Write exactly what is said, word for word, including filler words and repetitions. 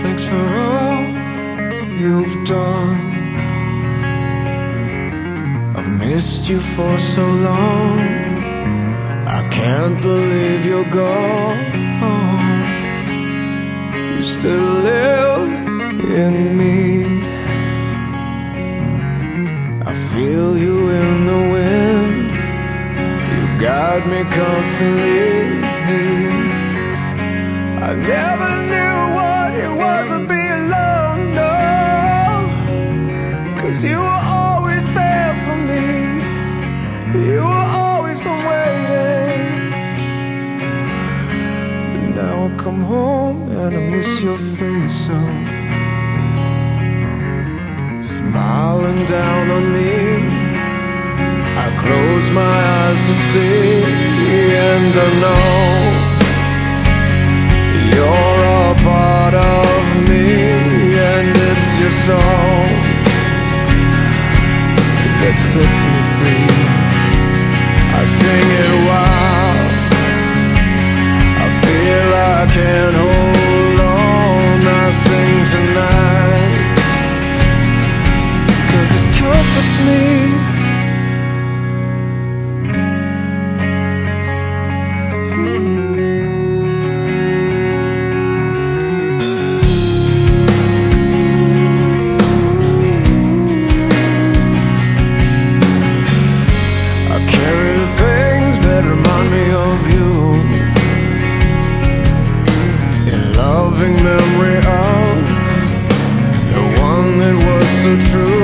Thanks for all you've done. I've missed you for so long. I can't believe you're gone. You still live in me. I feel you in the wind. You guide me constantly. I never knew what it was to be alone, no, 'cause you were always there for me. You were always the waiting. But now I come home and I miss your face so. Smiling down on me, I close my eyes to see, and I know you're a part of me, and it's your song that sets me free. I sing it wild, I feel I can't hold on. I sing tonight 'cause it comforts me. Memory of the one that was so true.